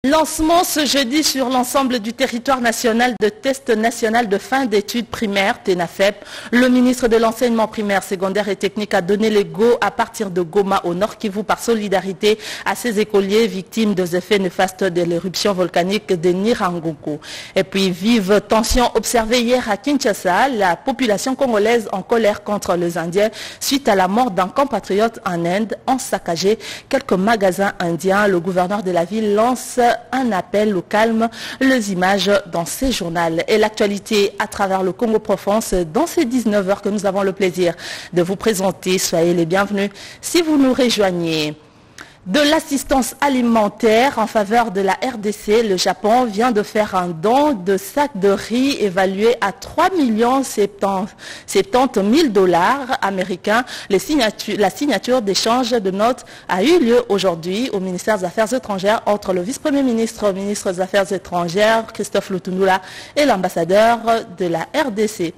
Lancement ce jeudi sur l'ensemble du territoire national de test national de fin d'études primaires, TENAFEP. Le ministre de l'enseignement primaire, secondaire et technique a donné le go à partir de Goma au Nord Kivu par solidarité à ses écoliers victimes des effets néfastes de l'éruption volcanique de Nyiragongo. Et puis vive tension observée hier à Kinshasa, la population congolaise en colère contre les Indiens suite à la mort d'un compatriote en Inde ont saccagé quelques magasins indiens. Le gouverneur de la ville lance un appel au calme, les images dans ces journaux et l'actualité à travers le Congo profond, c'est dans ces 19 heures que nous avons le plaisir de vous présenter. Soyez les bienvenus si vous nous rejoignez. De l'assistance alimentaire en faveur de la RDC, le Japon vient de faire un don de sacs de riz évalué à 3,70 millions américains. La signature d'échange de notes a eu lieu aujourd'hui au ministère des Affaires étrangères entre le vice-premier ministre, ministre des Affaires étrangères, Christophe Lutundula, et l'ambassadeur de la RDC.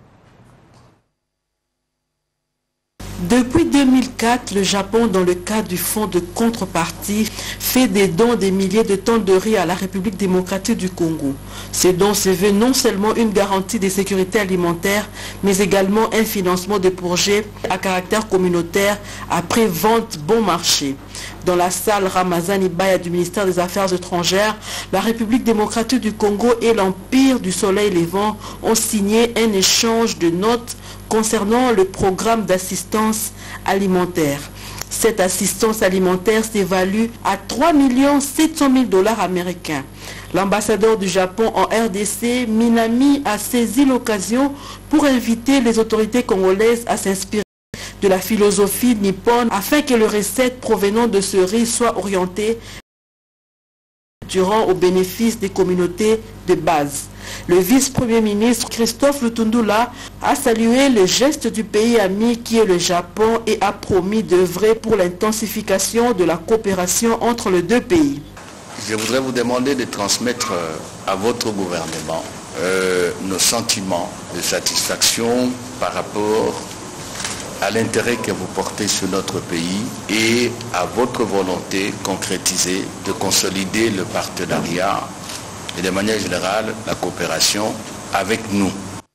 Depuis 2004, le Japon, dans le cadre du fonds de contrepartie, fait des dons des milliers de tonnes de riz à la République démocratique du Congo. Ces dons se veulent non seulement une garantie de sécurité alimentaire, mais également un financement de projets à caractère communautaire après vente bon marché. Dans la salle Ramazani Baya du ministère des Affaires étrangères, la République démocratique du Congo et l'Empire du Soleil Levant ont signé un échange de notes concernant le programme d'assistance alimentaire. Cette assistance alimentaire s'évalue à 3,7 millions américains. L'ambassadeur du Japon en RDC, Minami, a saisi l'occasion pour inviter les autorités congolaises à s'inspirer de la philosophie nippone afin que les recettes provenant de ce riz soient orientées au bénéfice des communautés de base. Le vice-premier ministre Christophe Lutundula a salué le geste du pays ami qui est le Japon et a promis d'œuvrer pour l'intensification de la coopération entre les deux pays. Je voudrais vous demander de transmettre à votre gouvernement nos sentiments de satisfaction par rapport à l'intérêt que vous portez sur notre pays et à votre volonté concrétisée de consolider le partenariat et de manière générale la coopération avec nous.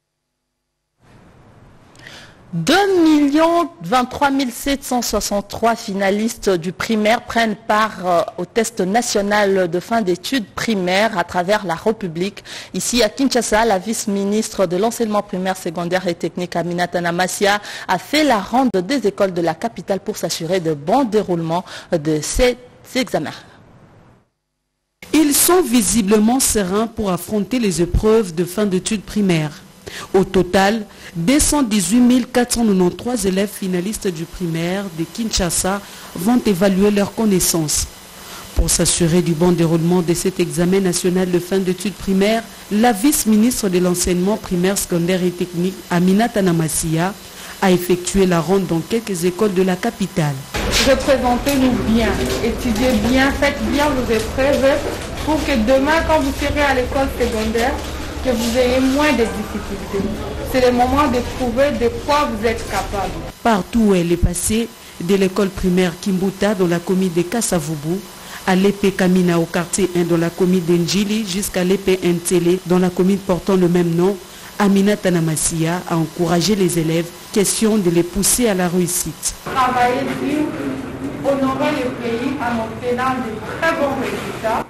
2 23 763 finalistes du primaire prennent part au test national de fin d'études primaires à travers la République. Ici à Kinshasa, la vice-ministre de l'enseignement primaire, secondaire et technique Aminata Namassia a fait la ronde des écoles de la capitale pour s'assurer de bon déroulement de ces examens. Ils sont visiblement sereins pour affronter les épreuves de fin d'études primaires. Au total, 218 493 élèves finalistes du primaire de Kinshasa vont évaluer leurs connaissances. Pour s'assurer du bon déroulement de cet examen national de fin d'études primaires, la vice-ministre de l'enseignement primaire, secondaire et technique, Aminata Namassia, a effectué la ronde dans quelques écoles de la capitale. Représentez-nous bien, étudiez bien, faites bien vos épreuves pour que demain, quand vous serez à l'école secondaire, que vous ayez moins de difficultés. C'est le moment de prouver de quoi vous êtes capable. Partout où elle est passée, de l'école primaire Kimbuta dans la commune de Kassavubu, à l'épée Kamina au quartier 1 dans la commune d'Enjili jusqu'à l'épée Ntele dans la commune portant le même nom, Aminata Namassia a encouragé les élèves, question de les pousser à la réussite. Travaillez dur, honorer le pays en obtenant de très bons résultats.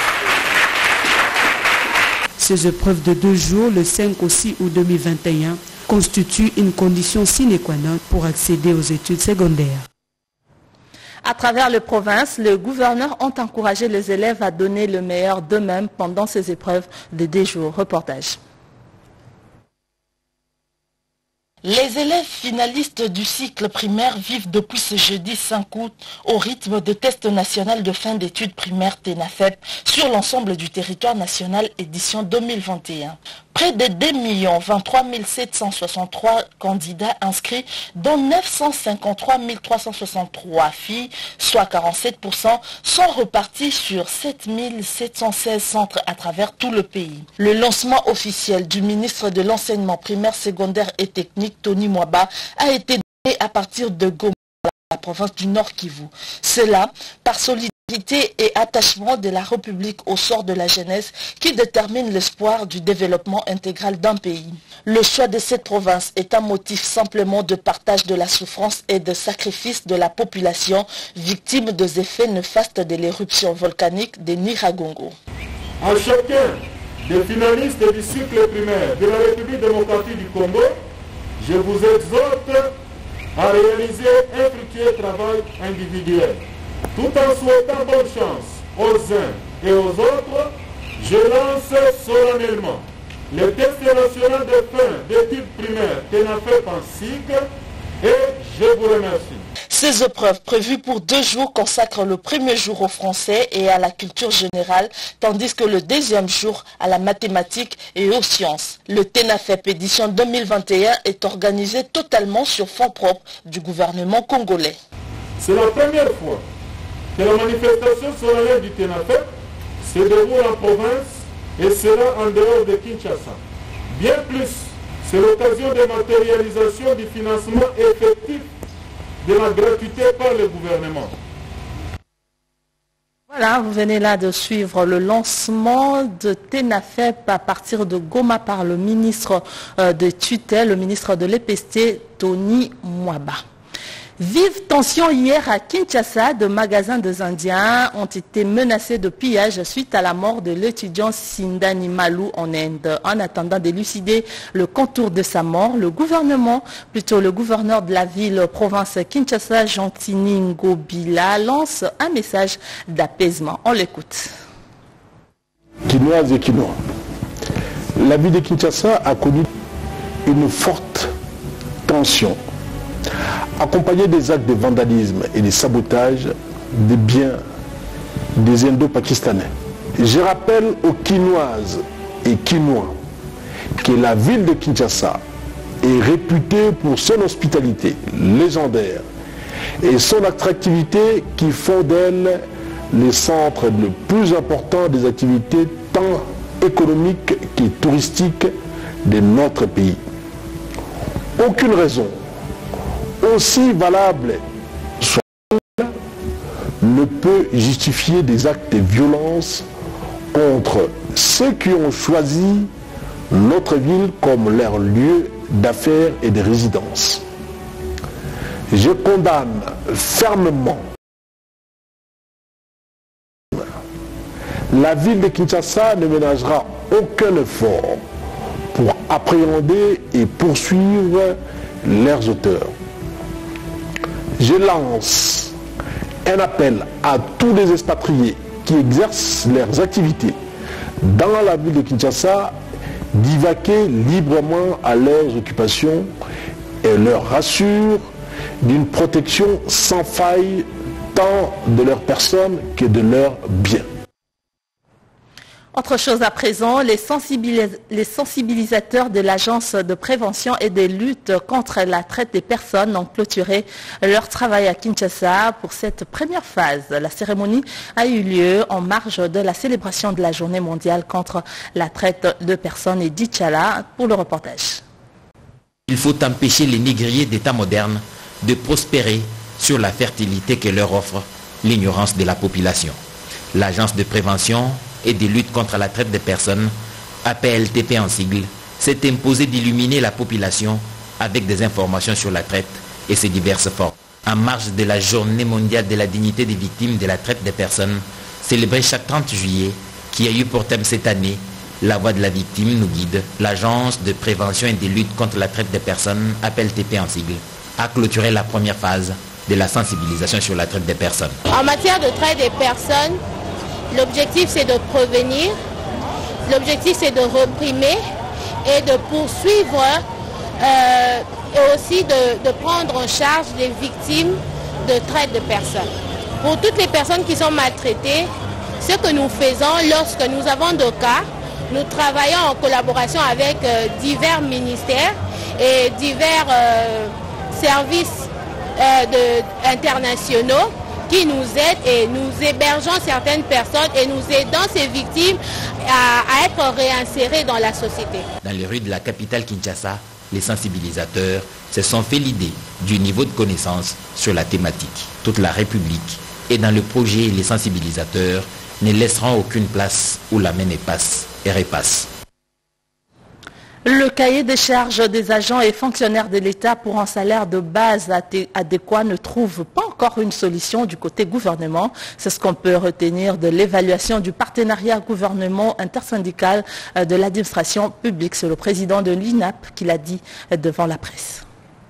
Ces épreuves de 2 jours, le 5 au 6 août 2021, constituent une condition sine qua non pour accéder aux études secondaires. À travers les provinces, les gouverneurs ont encouragé les élèves à donner le meilleur d'eux-mêmes pendant ces épreuves de 2 jours. Reportage. Les élèves finalistes du cycle primaire vivent depuis ce jeudi 5 août au rythme de test national de fin d'études primaires TENAFEP sur l'ensemble du territoire national édition 2021. Près de 2 23 763 candidats inscrits, dont 953 363 filles, soit 47%, sont repartis sur 7 716 centres à travers tout le pays. Le lancement officiel du ministre de l'enseignement primaire, secondaire et technique, Tony Mwaba, a été donné à partir de Goma, la province du Nord Kivu. Cela par solidarité Et attachement de la République au sort de la jeunesse qui détermine l'espoir du développement intégral d'un pays. Le choix de cette province est un motif simplement de partage de la souffrance et de sacrifice de la population victime des effets néfastes de l'éruption volcanique de Nyiragongo. À chacun des finalistes du cycle primaire de la République démocratique du Congo, je vous exhorte à réaliser un fructueux travail individuel. Tout en souhaitant bonne chance aux uns et aux autres, je lance solennellement le test national de fin d'études primaires TENAFEP en cycle et je vous remercie. Ces épreuves prévues pour 2 jours consacrent le premier jour au français et à la culture générale, tandis que le deuxième jour à la mathématique et aux sciences. Le TENAFEP édition 2021 est organisé totalement sur fonds propres du gouvernement congolais. C'est la première fois que la manifestation solennelle du TENAFEP se déroule en province et sera en dehors de Kinshasa. Bien plus, c'est l'occasion de matérialisation du financement effectif de la gratuité par le gouvernement. Voilà, vous venez là de suivre le lancement de TENAFEP à partir de Goma par le ministre de tutelle, le ministre de l'EPST, Tony Mwaba. Vive tension hier à Kinshasa, de magasins des Indiens ont été menacés de pillage suite à la mort de l'étudiant Sindani Malou en Inde. En attendant d'élucider le contour de sa mort, le gouverneur de la ville-province Kinshasa, Gentini Ngobila, lance un message d'apaisement. On l'écoute. Quinoises et Quinois, la ville de Kinshasa a connu une forte tension, accompagné des actes de vandalisme et de sabotage des biens des Indo-Pakistanais. Je rappelle aux Quinoises et Quinois que la ville de Kinshasa est réputée pour son hospitalité légendaire et son attractivité qui font d'elle le centre le plus important des activités tant économiques que touristiques de notre pays. Aucune raison aussi valable soit ne peut justifier des actes de violence contre ceux qui ont choisi notre ville comme leur lieu d'affaires et de résidence. Je condamne fermement la ville de Kinshasa ne ménagera aucun effort pour appréhender et poursuivre leurs auteurs. Je lance un appel à tous les expatriés qui exercent leurs activités dans la ville de Kinshasa divaguer librement à leurs occupations et leur rassure d'une protection sans faille tant de leurs personnes que de leurs biens. Autre chose à présent, les sensibilisateurs de l'Agence de prévention et de lutte contre la traite des personnes ont clôturé leur travail à Kinshasa pour cette première phase. La cérémonie a eu lieu en marge de la célébration de la Journée mondiale contre la traite de personnes et d'Ichala pour le reportage. Il faut empêcher les négriers d'État moderne de prospérer sur la fertilité que leur offre l'ignorance de la population. L'Agence de prévention et de lutte contre la traite des personnes, APLTP en sigle, s'est imposé d'illuminer la population avec des informations sur la traite et ses diverses formes. En marge de la Journée mondiale de la dignité des victimes de la traite des personnes, célébrée chaque 30 juillet, qui a eu pour thème cette année La voix de la victime nous guide, l'Agence de prévention et de lutte contre la traite des personnes, APLTP en sigle, a clôturé la première phase de la sensibilisation sur la traite des personnes. En matière de traite des personnes, l'objectif c'est de prévenir, l'objectif c'est de réprimer et de poursuivre et aussi de prendre en charge les victimes de traite de personnes. Pour toutes les personnes qui sont maltraitées, ce que nous faisons lorsque nous avons des cas, nous travaillons en collaboration avec divers ministères et divers services internationaux qui nous aident et nous hébergeons certaines personnes et nous aidons ces victimes à être réinsérées dans la société. Dans les rues de la capitale Kinshasa, les sensibilisateurs se sont fait l'idée du niveau de connaissance sur la thématique. Toute la République et dans le projet, les sensibilisateurs ne laisseront aucune place où la main ne passe et repasse. Le cahier des charges des agents et fonctionnaires de l'État pour un salaire de base adéquat ne trouve pas encore une solution du côté gouvernement. C'est ce qu'on peut retenir de l'évaluation du partenariat gouvernement intersyndical de l'administration publique. C'est le président de l'INAP qui l'a dit devant la presse.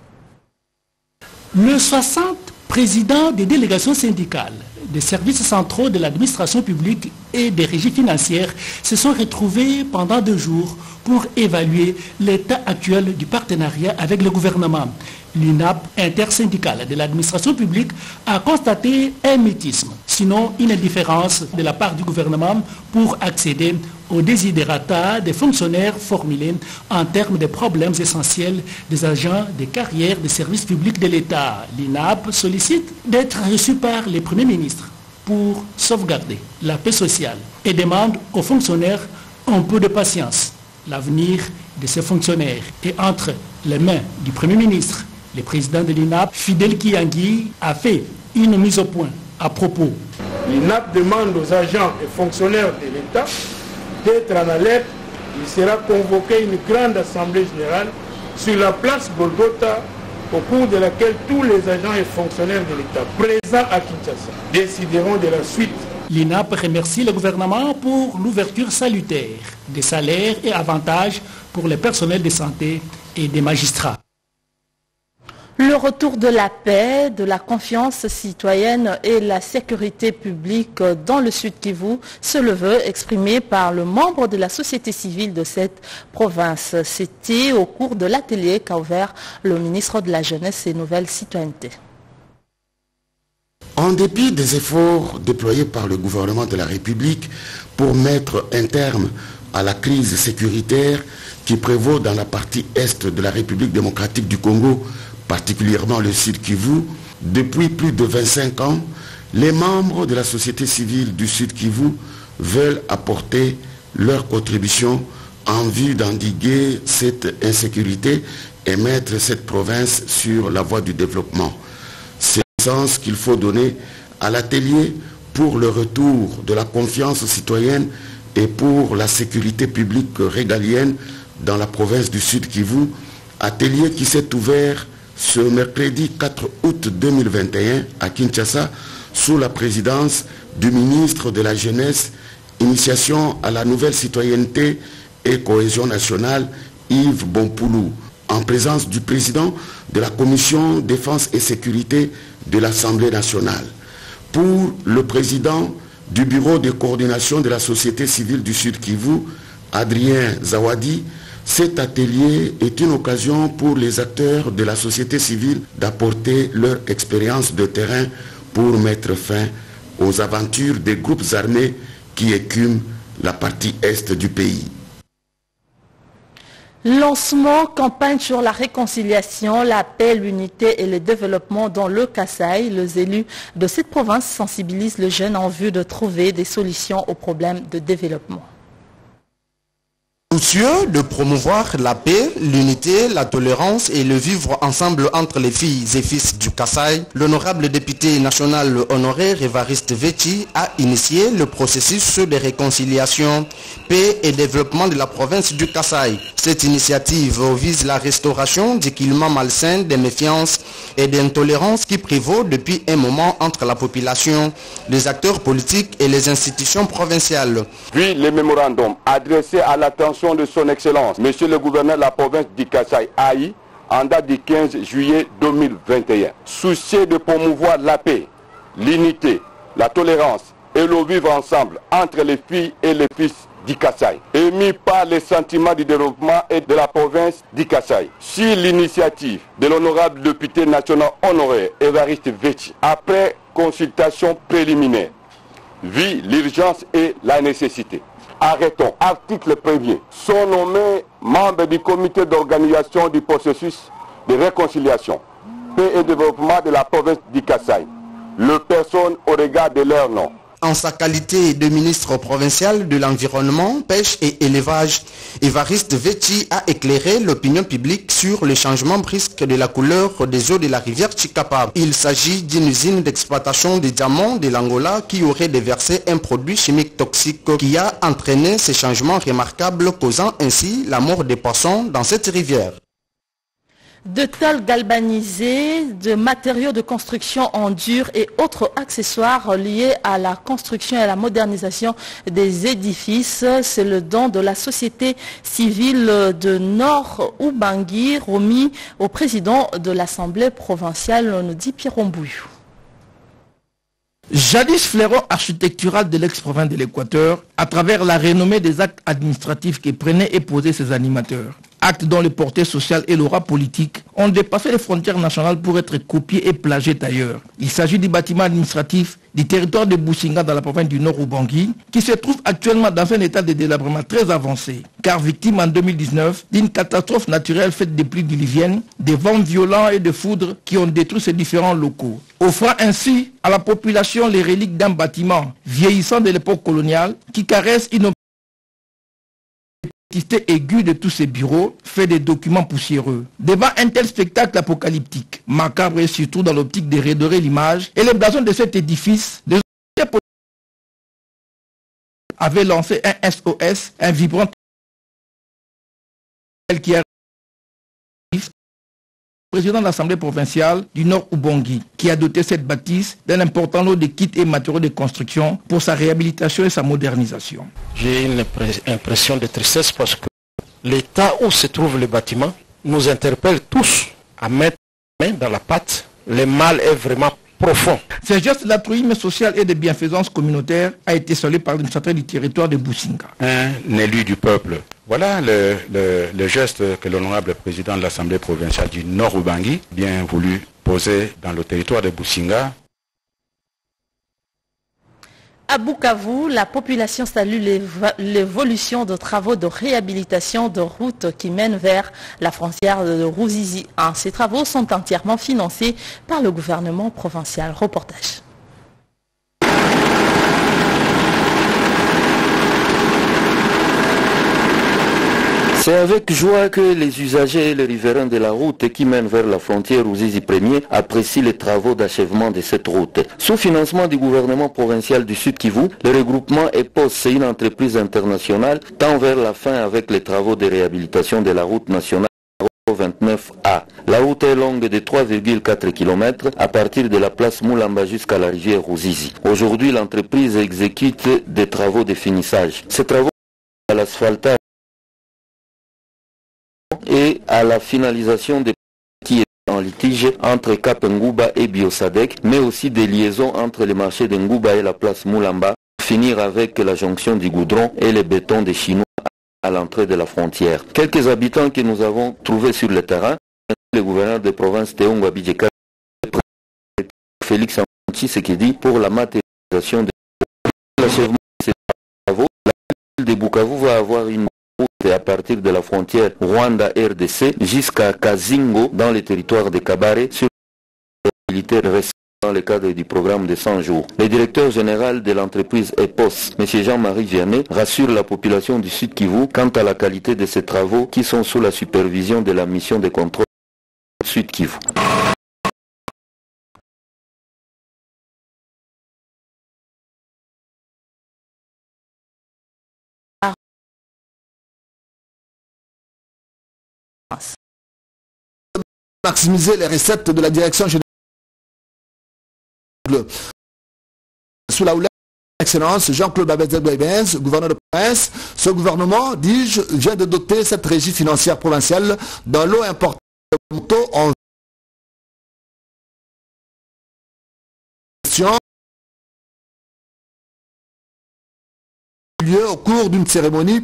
Le 60 présidents des délégations syndicales, des services centraux de l'administration publique et des régies financières se sont retrouvés pendant 2 jours pour évaluer l'état actuel du partenariat avec le gouvernement. L'INAP intersyndicale de l'administration publique a constaté un mutisme, sinon une indifférence de la part du gouvernement pour accéder aux desiderata des fonctionnaires formulés en termes de problèmes essentiels des agents des carrières des services publics de l'État. L'INAP sollicite d'être reçu par les premiers ministres pour sauvegarder la paix sociale et demande aux fonctionnaires un peu de patience. L'avenir de ces fonctionnaires est entre les mains du Premier ministre. Le président de l'INAP, Fidel Kiyangui, a fait une mise au point à propos. L'INAP demande aux agents et fonctionnaires de l'État d'être en alerte. Il sera convoqué une grande assemblée générale sur la place Golgotha, au cours de laquelle tous les agents et fonctionnaires de l'État présents à Kinshasa décideront de la suite. L'INAP remercie le gouvernement pour l'ouverture salutaire des salaires et avantages pour les personnels de santé et des magistrats. Le retour de la paix, de la confiance citoyenne et la sécurité publique dans le Sud Kivu, c'est le vœu exprimé par le membre de la société civile de cette province. C'était au cours de l'atelier qu'a ouvert le ministre de la Jeunesse et Nouvelle Citoyenneté. En dépit des efforts déployés par le gouvernement de la République pour mettre un terme à la crise sécuritaire qui prévaut dans la partie est de la République démocratique du Congo, particulièrement le Sud Kivu, depuis plus de 25 ans, les membres de la société civile du Sud Kivu veulent apporter leur contribution en vue d'endiguer cette insécurité et mettre cette province sur la voie du développement. C'est le sens qu'il faut donner à l'atelier pour le retour de la confiance citoyenne et pour la sécurité publique régalienne dans la province du Sud Kivu, atelier qui s'est ouvert ce mercredi 4 août 2021 à Kinshasa sous la présidence du ministre de la Jeunesse, Initiation à la nouvelle citoyenneté et cohésion nationale, Yves Bompoulou, en présence du président de la Commission Défense et Sécurité de l'Assemblée nationale. Pour le président du Bureau de coordination de la société civile du Sud Kivu, Adrien Zawadi, cet atelier est une occasion pour les acteurs de la société civile d'apporter leur expérience de terrain pour mettre fin aux aventures des groupes armés qui écument la partie est du pays. Lancement, campagne sur la réconciliation, la paix, l'unité et le développement dans le Kasaï. Les élus de cette province sensibilisent les jeunes en vue de trouver des solutions aux problèmes de développement. Soucieux de promouvoir la paix, l'unité, la tolérance et le vivre ensemble entre les filles et fils du Kasaï, l'honorable député national honoraire Évariste Véti a initié le processus de réconciliation, paix et développement de la province du Kasaï. Cette initiative vise la restauration du climat malsain de méfiance et d'intolérance qui prévaut depuis un moment entre la population, les acteurs politiques et les institutions provinciales. Puis les mémorandums adressés à l'attention de son Excellence, Monsieur le gouverneur de la province du Kasaï Aï, en date du 15 juillet 2021. Soucieux de promouvoir la paix, l'unité, la tolérance et le vivre ensemble entre les filles et les fils du Kasaï, émis par les sentiments du développement et de la province du Kasaï. Sur l'initiative de l'honorable député national honoraire Évariste Véti, après consultation préliminaire, vit l'urgence et la nécessité. Arrêtons. Article 1er. Sont nommés membres du comité d'organisation du processus de réconciliation, paix et développement de la province du Kasaï. Les personnes au regard de leur nom. En sa qualité de ministre provincial de l'Environnement, Pêche et Élevage, Évariste Véti a éclairé l'opinion publique sur le changement brusque de la couleur des eaux de la rivière Chikapa. Il s'agit d'une usine d'exploitation des diamants de l'Angola qui aurait déversé un produit chimique toxique qui a entraîné ces changements remarquables, causant ainsi la mort des poissons dans cette rivière. De tôles galvanisées, de matériaux de construction en dur et autres accessoires liés à la construction et à la modernisation des édifices. C'est le don de la société civile de Nord-Ubangi remis au président de l'Assemblée provinciale, nous dit Pierre Ombouillou. Jadis fleuron architectural de l'ex-province de l'Équateur, à travers la renommée des actes administratifs que prenaient et posaient ses animateurs. Actes dont les portées sociales et l'aura politique ont dépassé les frontières nationales pour être copiés et plagiés ailleurs. Il s'agit du bâtiment administratif du territoire de Businga dans la province du Nord-Ubangi, qui se trouve actuellement dans un état de délabrement très avancé, car victime en 2019 d'une catastrophe naturelle faite de pluies diluviennes, des vents violents et de foudres qui ont détruit ces différents locaux, offrant ainsi à la population les reliques d'un bâtiment vieillissant de l'époque coloniale qui caresse une aiguë de tous ces bureaux, fait des documents poussiéreux. Devant un tel spectacle apocalyptique, macabre et surtout dans l'optique de redorer l'image et les blasons de cet édifice, les autorités avaient lancé un SOS, un vibrant qui a président de l'Assemblée provinciale du Nord-Ubangi, qui a doté cette bâtisse d'un important lot de kits et matériaux de construction pour sa réhabilitation et sa modernisation. J'ai une impression de tristesse parce que l'état où se trouve le bâtiment nous interpelle tous à mettre la main dans la pâte. Le mal est vraiment profond. Ce geste d'altruisme social et de bienfaisance communautaire a été salué par l'administrateur du territoire de Businga. Un élu du peuple. Voilà le geste que l'honorable président de l'Assemblée provinciale du Nord-Ubangi bien voulu poser dans le territoire de Businga. À Bukavu, la population salue l'évolution de travaux de réhabilitation de routes qui mènent vers la frontière de Ruzizi. Ces travaux sont entièrement financés par le gouvernement provincial. Reportage. C'est avec joie que les usagers et les riverains de la route qui mène vers la frontière Ruzizi 1er apprécient les travaux d'achèvement de cette route. Sous financement du gouvernement provincial du Sud Kivu, le regroupement EPOS, c'est une entreprise internationale, tend vers la fin avec les travaux de réhabilitation de la route nationale 29A. La route est longue de 3,4 km à partir de la place Moulamba jusqu'à la rivière Ruzizi. Aujourd'hui, l'entreprise exécute des travaux de finissage. Ces travaux à l'asphaltage et à la finalisation des qui est en litige entre Cap Ngouba et Biosadec, mais aussi des liaisons entre les marchés de Ngouba et la place Moulamba, finir avec la jonction du goudron et les bétons des Chinois à l'entrée de la frontière. Quelques habitants que nous avons trouvés sur le terrain, le gouverneur de province Théongo Abidjeka, Félix Anti, ce qui dit pour la matérialisation de l'achèvement de ces travaux, la ville de Bukavu va avoir une route à partir de la frontière Rwanda-RDC jusqu'à Kazingo dans le territoire de Kabare sur les militaires récents dans le cadre du programme de 100 jours. Le directeur général de l'entreprise EPOS, M. Jean-Marie Vianney, rassure la population du Sud Kivu quant à la qualité de ces travaux qui sont sous la supervision de la mission de contrôle Sud Kivu. Maximiser les recettes de la direction générale sous la houlette de l'excellence Jean-Claude Babet-Benz, gouverneur de province. Ce gouvernement, dis-je, vient de doter cette régie financière provinciale d'un lot important de motos en lieu au cours d'une cérémonie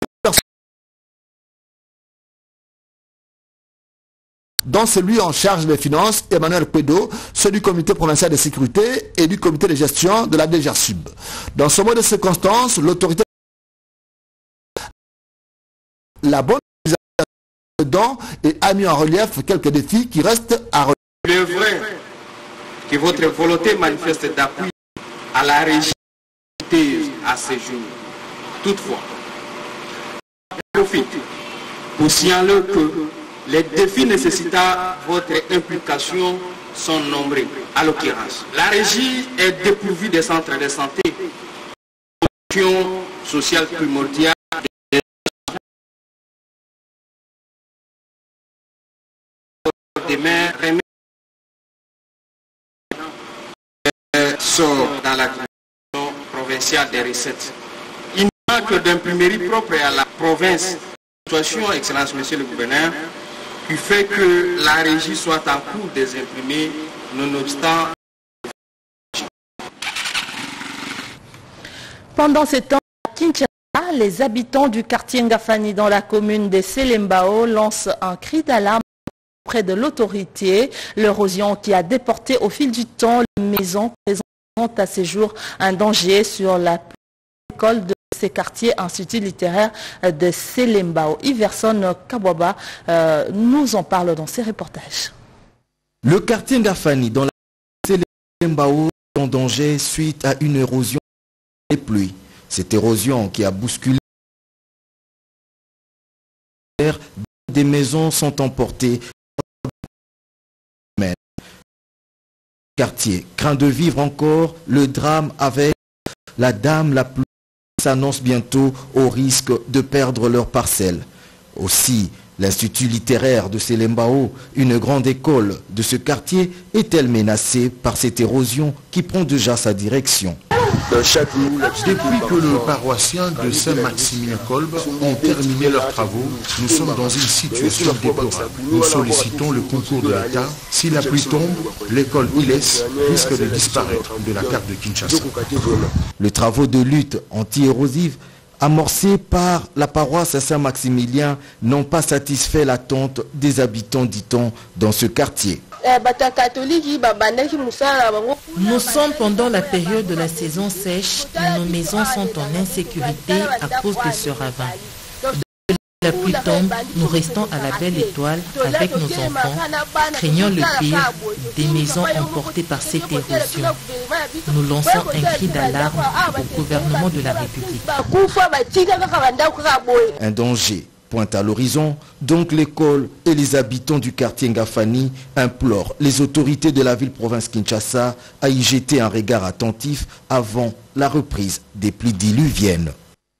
dont celui en charge des finances, Emmanuel Pédo, celui du comité provincial de sécurité et du comité de gestion de la DGSUB. Dans ce mot de circonstance, l'autorité la bonne utilisation dedans et a mis en relief quelques défis qui restent à relever. Il est vrai que votre volonté manifeste d'appui à la régie taise à ce jour. Toutefois, je profite pour signaler que les défis nécessitant votre implication sont nombreux. À l'occurrence, la régie est dépourvue des centres de santé, protection sociale primordiale, des maires remis sort dans la commission provinciale des recettes. Il manque d'imprimerie propre à la province. Situation, Excellence, Monsieur le Gouverneur, qui fait que la régie soit en cours des imprimés, nonobstant. Pendant ce temps, à Kinshasa, les habitants du quartier Ngafani dans la commune de Selembao lancent un cri d'alarme auprès de l'autorité. L'érosion qui a déporté au fil du temps les maisons présente à ce jour un danger sur la école de ces quartiers, institut littéraire de Selembao. Iverson Kabwaba nous en parle dans ses reportages. Le quartier Ngafani dans la Selembao est en danger suite à une érosion des pluies. Cette érosion qui a bousculé des maisons sont emportées. Le quartier craint de vivre encore le drame avec la dame la pluie s'annonce bientôt au risque de perdre leur parcelle. Aussi, l'Institut littéraire de Selembao, une grande école de ce quartier, est-elle menacée par cette érosion qui prend déjà sa direction. Depuis que les paroissiens de Saint-Maximilien-Kolb ont terminé leurs travaux, nous sommes dans une situation déplorable. Nous sollicitons le concours de l'État. Si la pluie tombe, l'école Iles risque de disparaître de la carte de Kinshasa. Les travaux de lutte anti-érosive amorcés par la paroisse Saint-Maximilien n'ont pas satisfait l'attente des habitants, dit-on, dans ce quartier. Nous sommes pendant la période de la saison sèche et nos maisons sont en insécurité à cause de ce ravin. Dès que la pluie tombe, nous restons à la belle étoile avec nos enfants, craignant le pire, des maisons emportées par cette érosion. Nous lançons un cri d'alarme au gouvernement de la République. Un danger pointe à l'horizon, donc l'école et les habitants du quartier Ngafani implorent les autorités de la ville-province Kinshasa à y jeter un regard attentif avant la reprise des pluies diluviennes.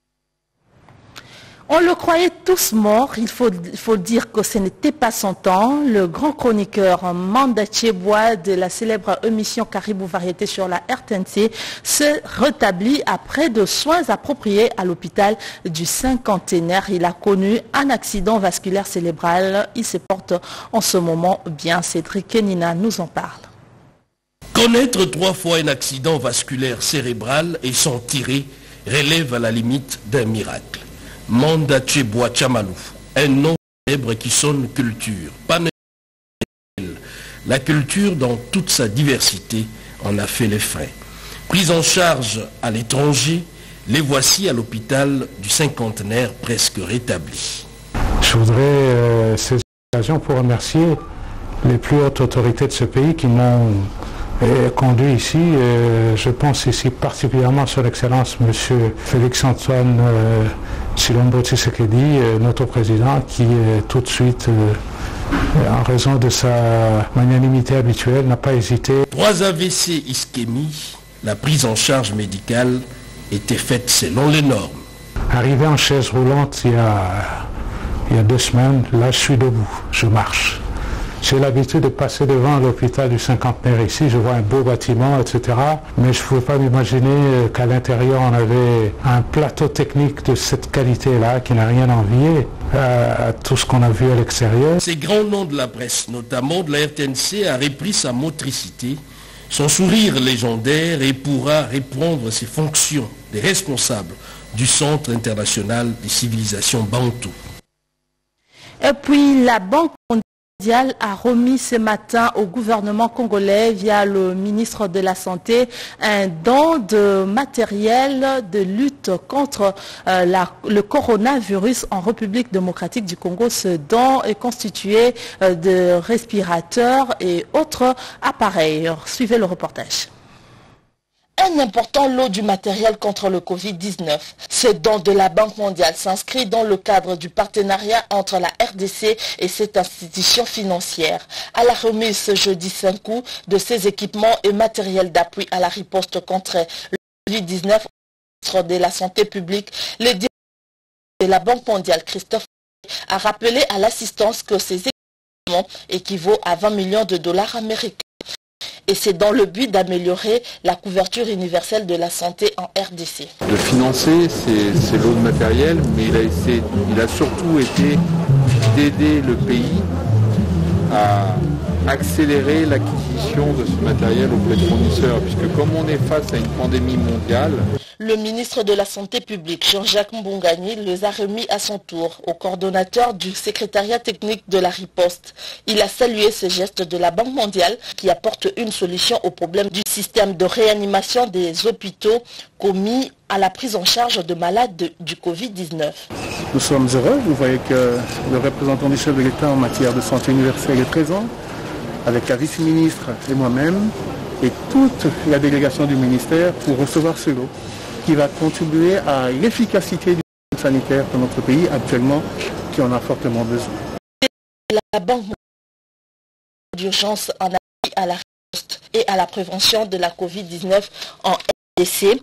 On le croyait tous morts, il faut dire que ce n'était pas son temps. Le grand chroniqueur Manda Tcheboa de la célèbre émission Caribou Variété sur la RTNC se rétablit après de soins appropriés à l'hôpital du cinquantenaire. Il a connu un accident vasculaire cérébral. Il se porte en ce moment bien. Cédric Kenina nous en parle. Connaître 3 fois un accident vasculaire cérébral et s'en tirer relève à la limite d'un miracle. Manda Tcheboa Chamalou, un nom célèbre qui sonne culture. La culture dans toute sa diversité en a fait les frais. Pris en charge à l'étranger, les voici à l'hôpital du cinquantenaire presque rétabli. Je voudrais saisir l'occasion pour remercier les plus hautes autorités de ce pays qui m'ont conduit ici. Je pense ici particulièrement sur l'excellence M. Félix-Antoine Tshilombo Tshisekedi, notre président, qui tout de suite, en raison de sa magnanimité habituelle, n'a pas hésité. 3 AVC ischémie, la prise en charge médicale était faite selon les normes. Arrivé en chaise roulante il y a 2 semaines, là je suis debout, je marche. J'ai l'habitude de passer devant l'hôpital du cinquantenaire ici, je vois un beau bâtiment, etc. Mais je ne pouvais pas m'imaginer qu'à l'intérieur on avait un plateau technique de cette qualité-là qui n'a rien envié à tout ce qu'on a vu à l'extérieur. Ces grands noms de la presse, notamment de la RTNC, a repris sa motricité, son sourire légendaire et pourra reprendre ses fonctions de responsable du Centre international des civilisations Bantou. Et puis la Banque mondiale a remis ce matin au gouvernement congolais via le ministre de la Santé un don de matériel de lutte contre le coronavirus en République démocratique du Congo. Ce don est constitué de respirateurs et autres appareils. Suivez le reportage. un important lot du matériel contre le Covid-19. Ce don de la Banque mondiale s'inscrit dans le cadre du partenariat entre la RDC et cette institution financière. À la remise ce jeudi 5 août de ces équipements et matériel d'appui à la riposte contre le Covid-19, le ministre de la Santé publique, le directeur de la Banque mondiale, Christophe, a rappelé à l'assistance que ces équipements équivaut à 20 millions de dollars américains. Et c'est dans le but d'améliorer la couverture universelle de la santé en RDC. De financer ces lots de matériel, mais il a surtout été d'aider le pays à accélérer l'acquisition de ce matériel auprès de fournisseurs, puisque comme on est face à une pandémie mondiale... Le ministre de la Santé publique, Jean-Jacques Mbongani, les a remis à son tour au coordonnateur du secrétariat technique de la riposte. Il a salué ce geste de la Banque mondiale qui apporte une solution au problème du système de réanimation des hôpitaux commis à la prise en charge de malades du Covid-19. Nous sommes heureux, vous voyez que le représentant du chef de l'État en matière de santé universelle est présent, avec la vice-ministre et moi-même, et toute la délégation du ministère pour recevoir ce lot qui va contribuer à l'efficacité du système sanitaire de notre pays actuellement, qui en a fortement besoin. La Banque d'urgence en appui à la riposte et à la prévention de la Covid-19 en RDC.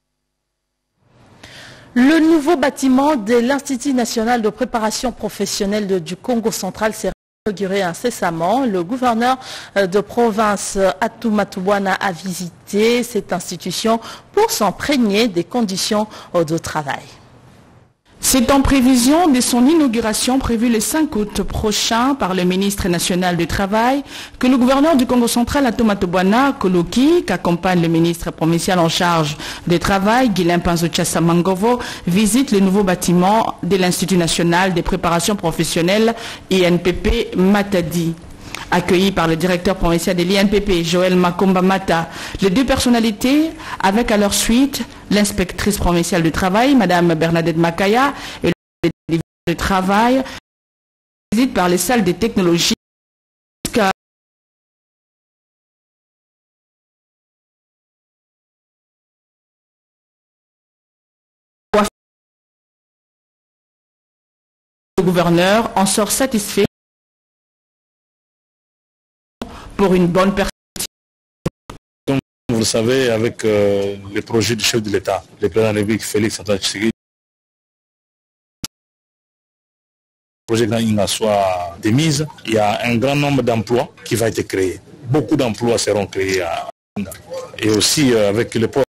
Le nouveau bâtiment de l'Institut national de préparation professionnelle du Congo central s'est inauguré incessamment. Le gouverneur de province Atumatubwana a visité cette institution pour s'imprégner des conditions de travail. C'est en prévision de son inauguration prévue le 5 août prochain par le ministre national du Travail que le gouverneur du Congo central, Atumatubwana Koloki, qu'accompagne le ministre provincial en charge du Travail, Guilain Panzo-Tchassa Mangovo, visite le nouveau bâtiment de l'Institut national des préparations professionnelles INPP Matadi. Accueillis par le directeur provincial de l'INPP, Joël Makomba Mata, les deux personnalités, avec à leur suite l'inspectrice provinciale du travail, Madame Bernadette Makaya, et le directeur du travail, visite par les salles des technologies jusqu'à le gouverneur en sort satisfait pour une bonne perspective. Vous le savez, avec le projet du chef de l'État, le président de la République Félix Antoine Tshisekedi, le projet d'Inga soit démise, il y a un grand nombre d'emplois qui va être créé. Beaucoup d'emplois seront créés à Anga. Et aussi avec le projet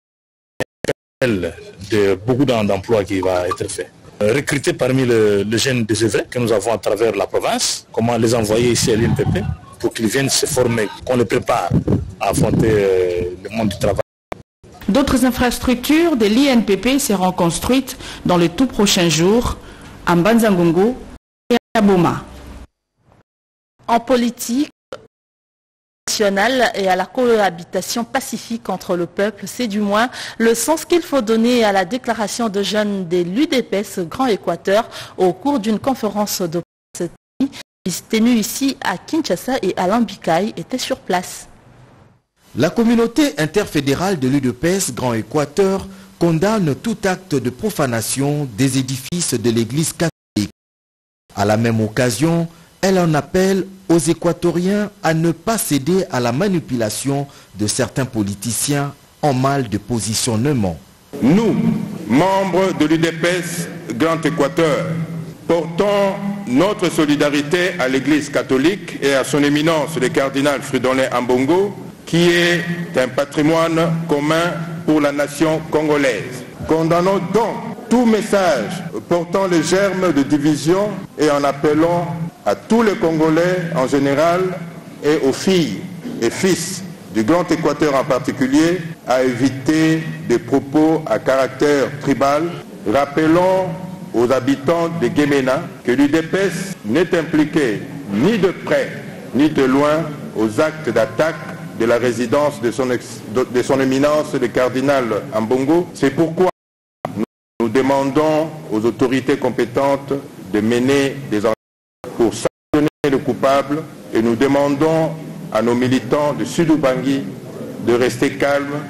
de beaucoup d'emplois qui va être fait. Recruter parmi les jeunes désœuvrés que nous avons à travers la province, comment les envoyer ici à l'INPP pour qu'ils viennent se former, qu'on les prépare à affronter le monde du travail. D'autres infrastructures de l'INPP seront construites dans les tout prochains jours à Mbanzangongo et à Boma. En politique nationale et à la cohabitation pacifique entre le peuple, c'est du moins le sens qu'il faut donner à la déclaration de jeunes de l'UDPS Grand Équateur au cours d'une conférence de presse tenue ici à Kinshasa, et Alain Bikaï était sur place. La communauté interfédérale de l'UDPS Grand Équateur condamne tout acte de profanation des édifices de l'église catholique. À la même occasion, elle en appelle aux Équatoriens à ne pas céder à la manipulation de certains politiciens en mal de positionnement. Nous, membres de l'UDPS Grand Équateur, portons notre solidarité à l'Église catholique et à son éminence le cardinal Fridolin Ambongo, qui est un patrimoine commun pour la nation congolaise. Condamnons donc tout message portant les germes de division et en appelons à tous les Congolais en général et aux filles et fils du Grand Équateur en particulier à éviter des propos à caractère tribal. Rappelons aux habitants de Guémena que l'UDPS n'est impliqué ni de près ni de loin aux actes d'attaque de la résidence de son éminence le cardinal Ambongo. C'est pourquoi nous demandons aux autorités compétentes de mener des enquêtes pour sanctionner le coupable, et nous demandons à nos militants de Sud-Ubangi de rester calmes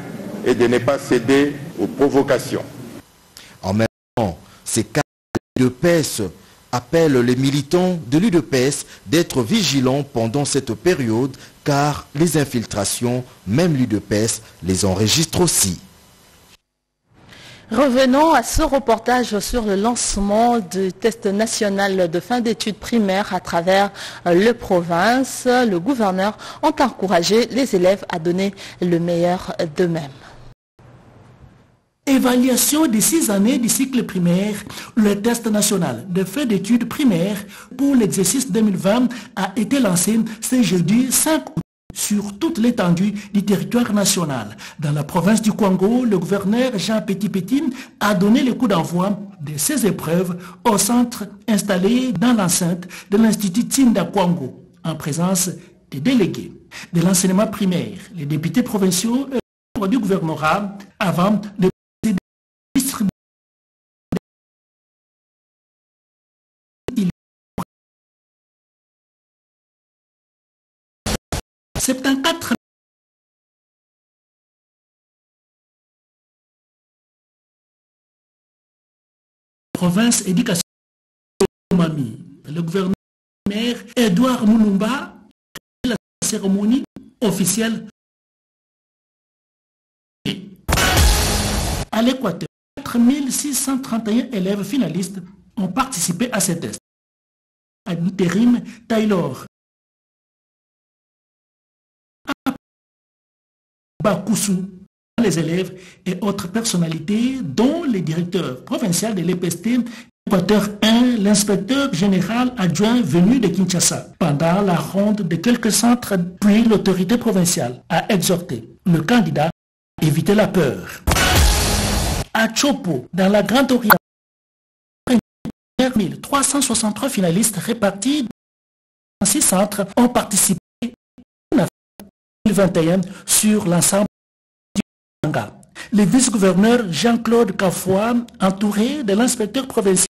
et de ne pas céder aux provocations. En même temps, ces cas de l'UDPS appellent les militants de l'UDPS d'être vigilants pendant cette période car les infiltrations, même l'UDPS, les enregistre aussi. Revenons à ce reportage sur le lancement du test national de fin d'études primaires à travers les provinces. Le gouverneur ont encouragé les élèves à donner le meilleur d'eux-mêmes. Évaluation des 6 années du cycle primaire, le test national de fin d'études primaires pour l'exercice 2020 a été lancé ce jeudi 5 août sur toute l'étendue du territoire national. Dans la province du Kwango, le gouverneur Jean Petit-Petit a donné le coup d'envoi de ces épreuves au centre installé dans l'enceinte de l'Institut Tinda Kwango, en présence des délégués de l'enseignement primaire, les députés provinciaux et les membres du gouvernorat avant de distribuer 74 province éducation Mami. Le gouverneur Edouard Moulumba la cérémonie officielle à l'Équateur. 4631 élèves finalistes ont participé à ces tests. À l'intérim, Taylor Bakoussou, les élèves et autres personnalités, dont les directeurs provinciaux de l'EPST, Équateur 1, l'inspecteur général adjoint venu de Kinshasa. Pendant la ronde de quelques centres, puis l'autorité provinciale a exhorté le candidat à éviter la peur. À Chopo, dans la Grande Orient, 363 finalistes répartis dans 6 centres ont participé en 2021 sur l'ensemble du Manga. Le vice-gouverneur Jean-Claude Kafoua, entouré de l'inspecteur provincial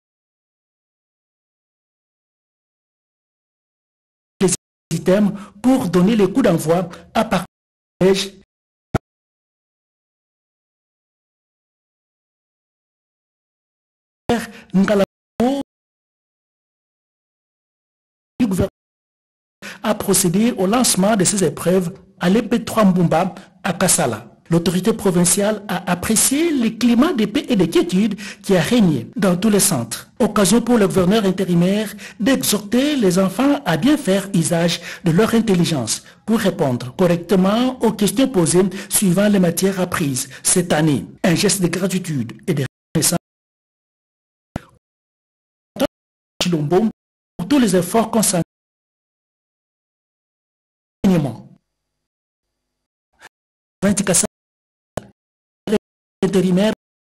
des items pour donner le coup d'envoi à partir du gouvernement a procédé au lancement de ces épreuves à l'EP3 Mbumba à Kassala. L'autorité provinciale a apprécié le climat de paix et de quiétude qui a régné dans tous les centres. Occasion pour le gouverneur intérimaire d'exhorter les enfants à bien faire usage de leur intelligence pour répondre correctement aux questions posées suivant les matières apprises cette année. Un geste de gratitude et de reconnaissance pour tous les efforts consentis. Intérimaire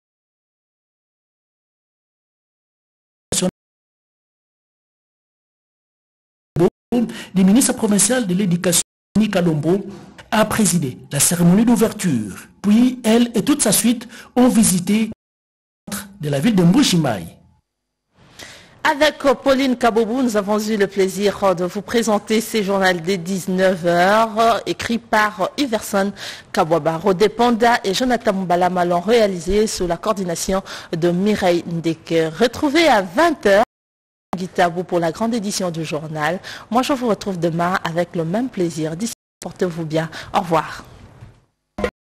du ministre provincial de l'éducation, Nika Lombo, a présidé la cérémonie d'ouverture. Puis elle et toute sa suite ont visité le centre de la ville de Mbujimaï. Avec Pauline Kabobou, nous avons eu le plaisir de vous présenter ces journaux dès 19h, écrits par Iverson Kabwaba. Rodé Panda et Jonathan Mbalama l'ont réalisé sous la coordination de Mireille Ndeke. Retrouvez à 20h Guitabou pour la grande édition du journal. Moi, je vous retrouve demain avec le même plaisir. D'ici là, portez-vous bien. Au revoir.